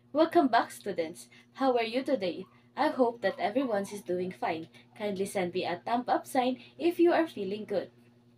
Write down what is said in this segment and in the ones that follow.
Welcome back, students. How are you today? I hope that everyone is doing fine. Kindly send me a thumb up sign if you are feeling good.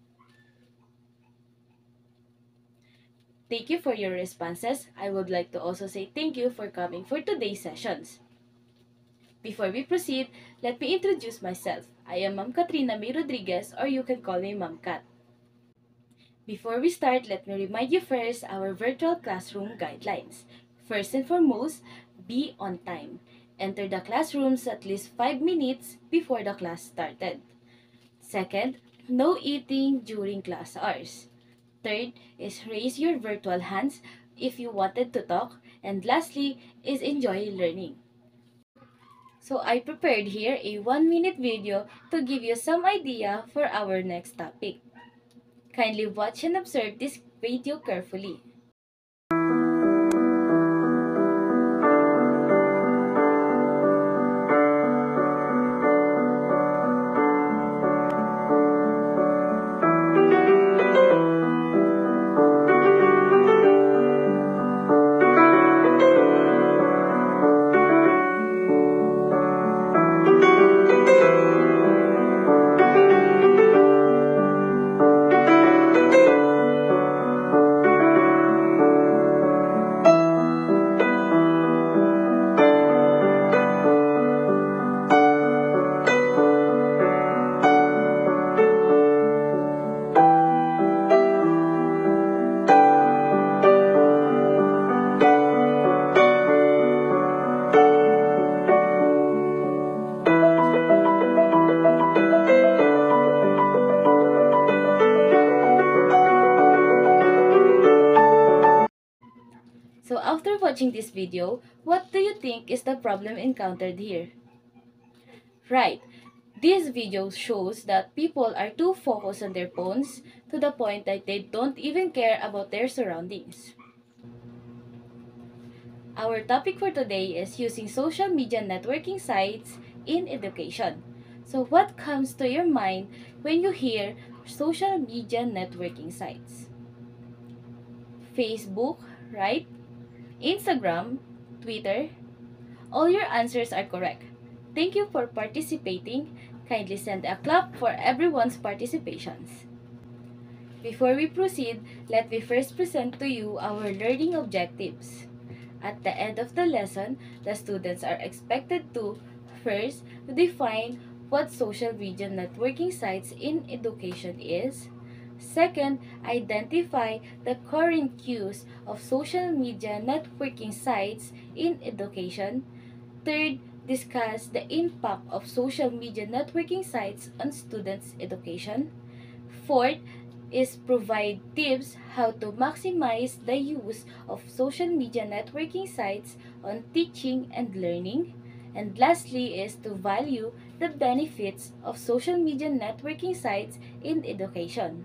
Thank you for your responses. I would like to also say thank you for coming for today's sessions. Before we proceed, let me introduce myself. I am Ma'am Katrina May Rodriguez, or you can call me Ma'am Kat. Before we start, let me remind you first our virtual classroom guidelines. First and foremost, be on time. Enter the classrooms at least 5 minutes before the class started. Second, no eating during class hours. Third is raise your virtual hands if you wanted to talk. And lastly is enjoy learning. So I prepared here a 1-minute video to give you some idea for our next topic. Kindly watch and observe this video carefully. So after watching this video, what do you think is the problem encountered here? Right, this video shows that people are too focused on their phones to the point that they don't even care about their surroundings. Our topic for today is using social media networking sites in education. So what comes to your mind when you hear social media networking sites? Facebook, right? Instagram, Twitter. All your answers are correct. Thank you for participating. Kindly send a clap for everyone's participations. Before we proceed, let me first present to you our learning objectives. At the end of the lesson, the students are expected to first define what social media networking sites in education is. Second, identify the current use of social media networking sites in education. Third, discuss the impact of social media networking sites on students' education. Fourth, is provide tips how to maximize the use of social media networking sites on teaching and learning. And lastly is to value the benefits of social media networking sites in education.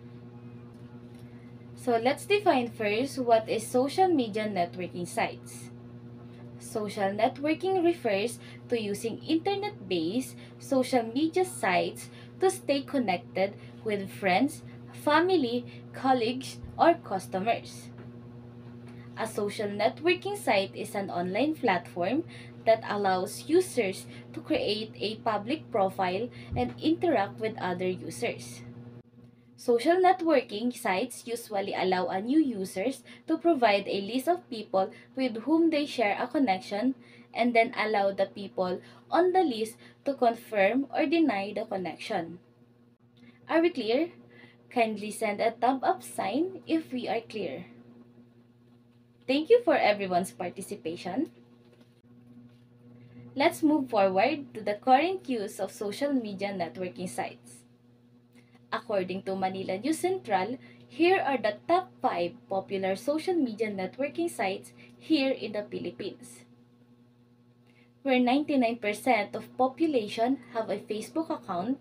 So let's define first what is social media networking sites. Social networking refers to using internet-based social media sites to stay connected with friends, family, colleagues, or customers. A social networking site is an online platform that allows users to create a public profile and interact with other users. Social networking sites usually allow a new users to provide a list of people with whom they share a connection and then allow the people on the list to confirm or deny the connection. Are we clear? Kindly send a thumb up sign if we are clear. Thank you for everyone's participation. Let's move forward to the current use of social media networking sites. According to Manila News Central, here are the top 5 popular social media networking sites here in the Philippines. Where 99% of population have a Facebook account,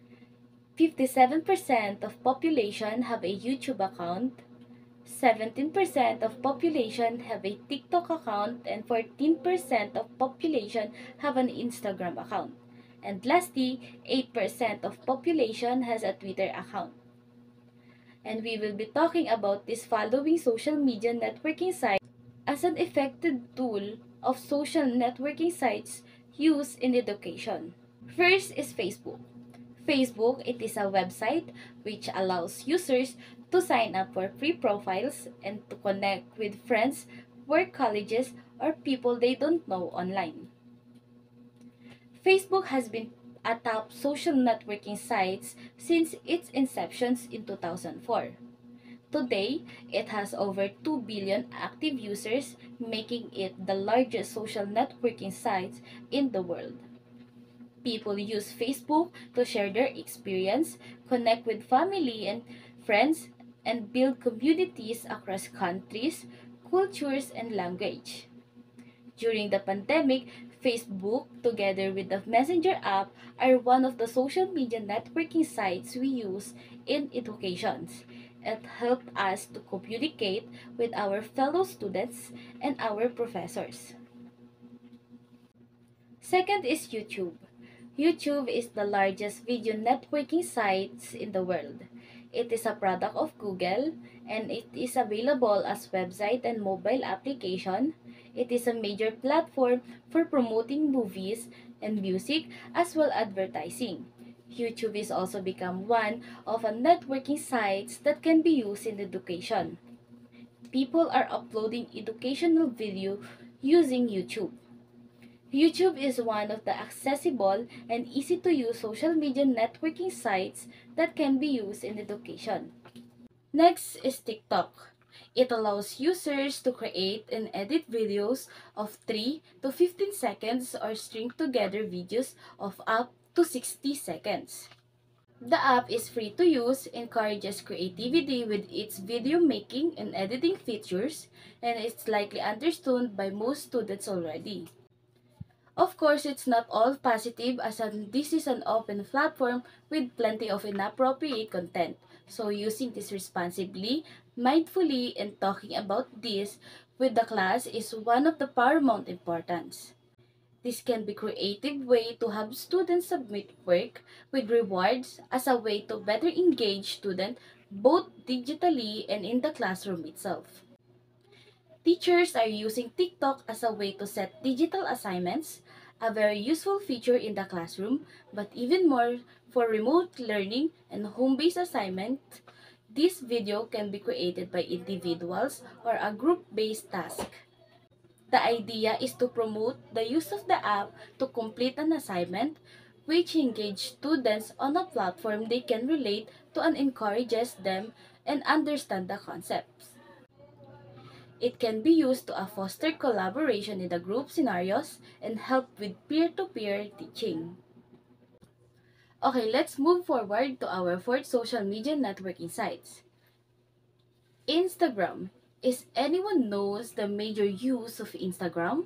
57% of population have a YouTube account, 17% of population have a TikTok account, and 14% of population have an Instagram account. And lastly, 8% of population has a Twitter account. And we will be talking about this following social media networking site as an effective tool of social networking sites used in education. First is Facebook. Facebook, it is a website which allows users to sign up for free profiles and to connect with friends, work colleges, or people they don't know online. Facebook has been a top social networking site since its inception in 2004. Today, it has over 2 billion active users, making it the largest social networking site in the world. People use Facebook to share their experience, connect with family and friends, and build communities across countries, cultures, and language. During the pandemic, Facebook, together with the Messenger app, are one of the social media networking sites we use in education. It helped us to communicate with our fellow students and our professors. Second is YouTube. YouTube is the largest video networking site in the world. It is a product of Google and it is available as website and mobile application. It is a major platform for promoting movies and music as well advertising. YouTube is also become one of a networking sites that can be used in education. People are uploading educational video using YouTube. YouTube is one of the accessible and easy to use social media networking sites that can be used in education. Next is TikTok. It allows users to create and edit videos of 3 to 15 seconds or string together videos of up to 60 seconds. The app is free to use, encourages creativity with its video making and editing features, and it's likely understood by most students already. Of course, it's not all positive as this is an open platform with plenty of inappropriate content. So using this responsibly, mindfully, and talking about this with the class is one of the paramount importance. This can be a creative way to have students submit work with rewards as a way to better engage students both digitally and in the classroom itself. Teachers are using TikTok as a way to set digital assignments, a very useful feature in the classroom, but even more for remote learning and home-based assignment. This video can be created by individuals or a group-based task. The idea is to promote the use of the app to complete an assignment, which engage students on a platform they can relate to and encourages them and understand the concepts. It can be used to foster collaboration in the group scenarios and help with peer-to-peer teaching. Okay, let's move forward to our fourth social media networking sites. Instagram. Is anyone knows the major use of Instagram?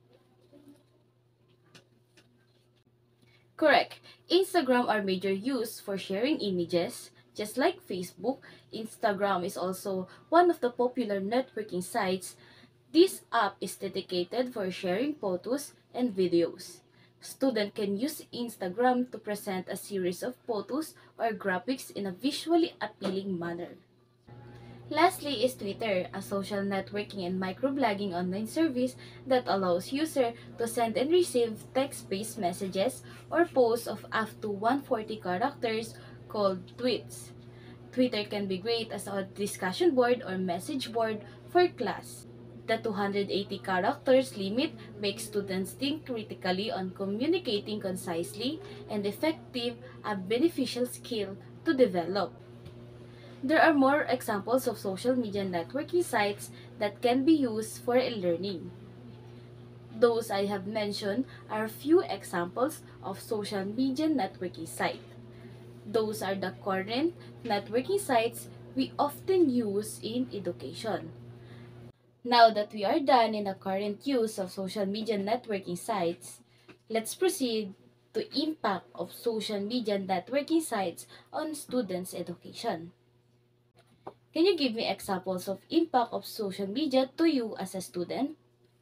Correct. Instagram are major use for sharing images. Just like Facebook, Instagram is also one of the popular networking sites. This app is dedicated for sharing photos and videos. Students can use Instagram to present a series of photos or graphics in a visually appealing manner. Lastly is Twitter, a social networking and microblogging online service that allows users to send and receive text-based messages or posts of up to 140 characters called tweets. Twitter can be great as a discussion board or message board for class. The 280 characters limit makes students think critically on communicating concisely and effective, a beneficial skill to develop. There are more examples of social media networking sites that can be used for e-learning. Those I have mentioned are a few examples of social media networking sites. Those are the current networking sites we often use in education. Now that we are done in the current use of social media networking sites, let's proceed to impact of social media networking sites on students' education. Can you give me examples of impact of social media to you as a student?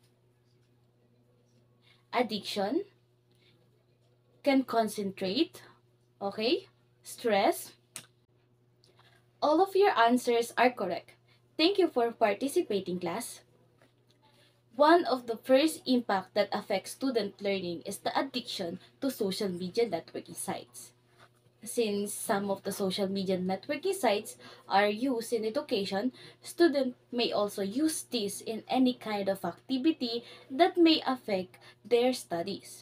Addiction, can concentrate, okay? Stress. All of your answers are correct. Thank you for participating, class. One of the first impact that affects student learning is the addiction to social media networking sites. Since some of the social media networking sites are used in education, students may also use this in any kind of activity that may affect their studies.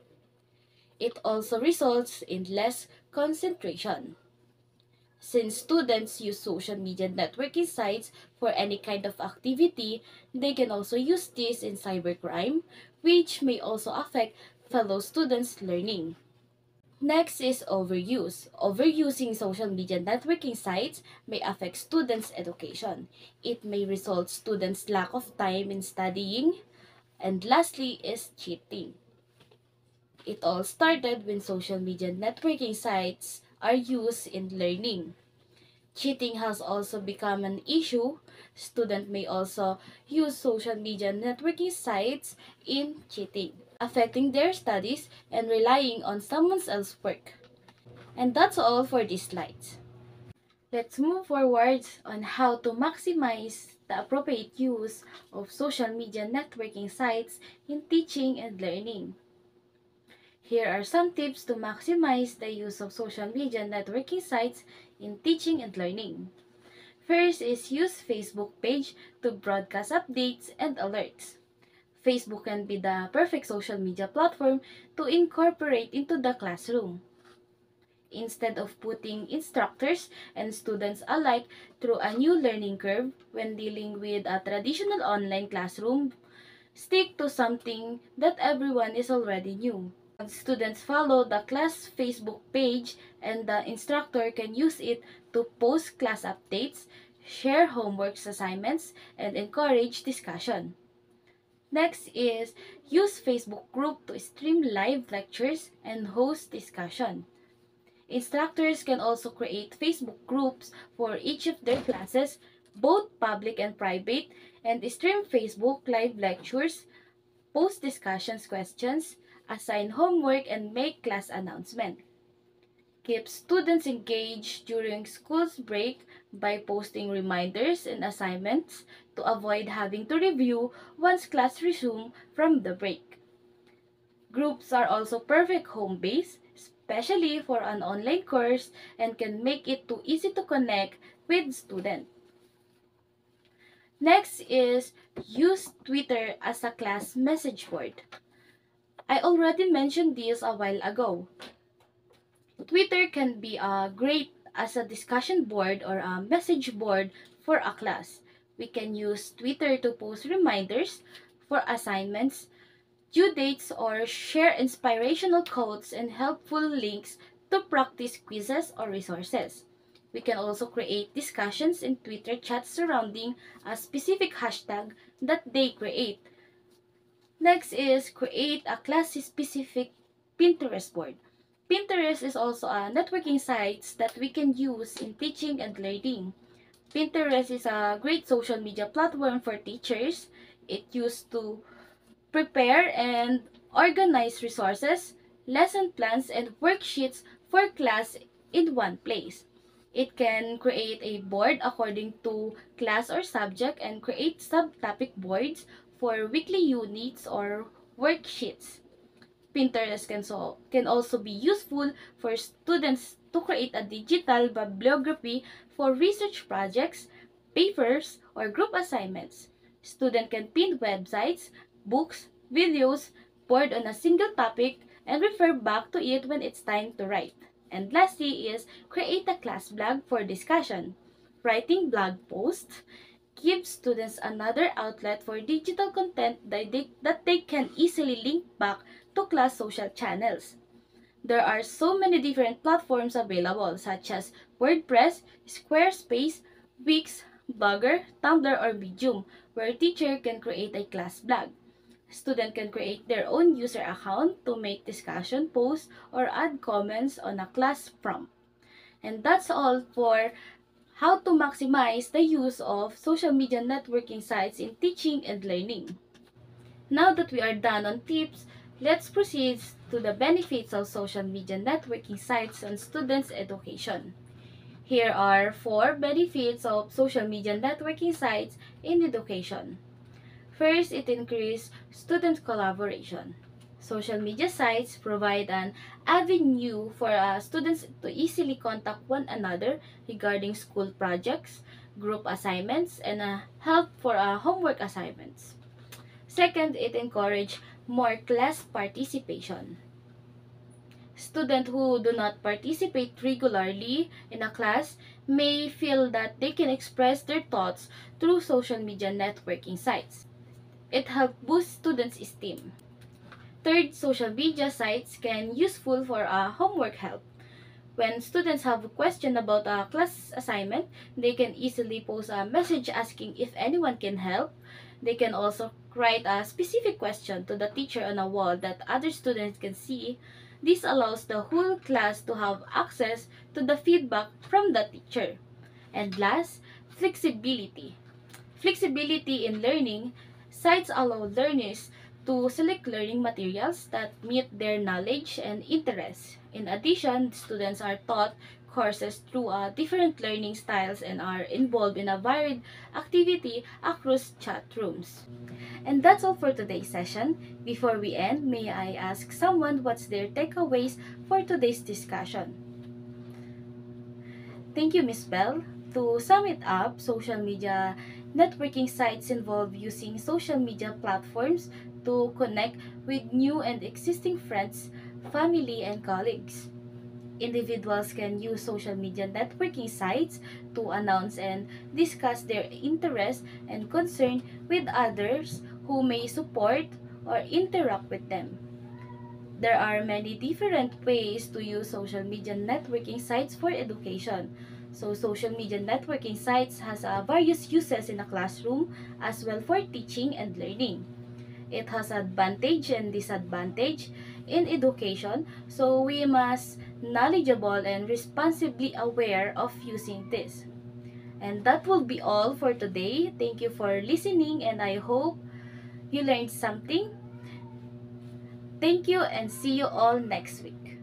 It also results in less concentration. Since students use social media networking sites for any kind of activity, they can also use this in cybercrime, which may also affect fellow students' learning. Next is overuse. Overusing social media networking sites may affect students' education. It may result students' lack of time in studying. And lastly is cheating. It all started when social media networking sites are used in learning. Cheating has also become an issue. Students may also use social media networking sites in cheating, affecting their studies and relying on someone else's work. And that's all for these slides. Let's move forward on how to maximize the appropriate use of social media networking sites in teaching and learning. Here are some tips to maximize the use of social media networking sites in teaching and learning. First is use Facebook page to broadcast updates and alerts. Facebook can be the perfect social media platform to incorporate into the classroom. Instead of putting instructors and students alike through a new learning curve when dealing with a traditional online classroom, stick to something that everyone is already new. Students follow the class Facebook page and the instructor can use it to post class updates, share homework assignments, and encourage discussion. Next is use Facebook group to stream live lectures and host discussion. Instructors can also create Facebook groups for each of their classes, both public and private, and stream Facebook live lectures, post discussions questions, assign homework, and make class announcement. Keep students engaged during school's break by posting reminders and assignments to avoid having to review once class resumes from the break. Groups are also perfect home base, especially for an online course, and can make it too easy to connect with students. Next is use Twitter as a class message board. I already mentioned this a while ago. Twitter can be great as a discussion board or a message board for a class. We can use Twitter to post reminders for assignments, due dates, or share inspirational quotes and helpful links to practice quizzes or resources. We can also create discussions in Twitter chats surrounding a specific hashtag that they create. Next is create a class-specific Pinterest board. Pinterest is also a networking site that we can use in teaching and learning. Pinterest is a great social media platform for teachers. It used to prepare and organize resources, lesson plans, and worksheets for class in one place. It can create a board according to class or subject and create subtopic boards for weekly units or worksheets. Pinterest can also be useful for students to create a digital bibliography for research projects, papers, or group assignments. Students can pin websites, books, videos, board on a single topic, and refer back to it when it's time to write. And lastly is create a class blog for discussion. Writing blog posts gives students another outlet for digital content that they can easily link back to class social channels. There are so many different platforms available such as WordPress, Squarespace, Wix, Blogger, Tumblr, or Medium, where a teacher can create a class blog. Students can create their own user account to make discussion posts or add comments on a class prompt. And that's all for how to maximize the use of social media networking sites in teaching and learning. Now that we are done on tips, let's proceed to the benefits of social media networking sites on students' education. Here are 4 benefits of social media networking sites in education. First, it increases student collaboration. Social media sites provide an avenue for students to easily contact one another regarding school projects, group assignments, and help for homework assignments. Second, it encourages more class participation. Students who do not participate regularly in a class may feel that they can express their thoughts through social media networking sites. It helps boost students' esteem. Third, social media sites can useful for homework help. When students have a question about a class assignment, they can easily post a message asking if anyone can help. They can also write a specific question to the teacher on a wall that other students can see. This allows the whole class to have access to the feedback from the teacher. And last, flexibility. Flexibility in learning, sites allow learners to select learning materials that meet their knowledge and interests. In addition, students are taught courses through different learning styles and are involved in a varied activity across chat rooms. And that's all for today's session. Before we end, may I ask someone what's their takeaways for today's discussion? Thank you, Miss Bell. To sum it up, social media networking sites involve using social media platforms to connect with new and existing friends, family, and colleagues. Individuals can use social media networking sites to announce and discuss their interests and concern with others who may support or interact with them. There are many different ways to use social media networking sites for education. So social media networking sites has various uses in a classroom as well for teaching and learning. It has advantage and disadvantage in education, so we must knowledgeable and responsibly aware of using this. And that will be all for today. Thank you for listening and I hope you learned something. Thank you and see you all next week.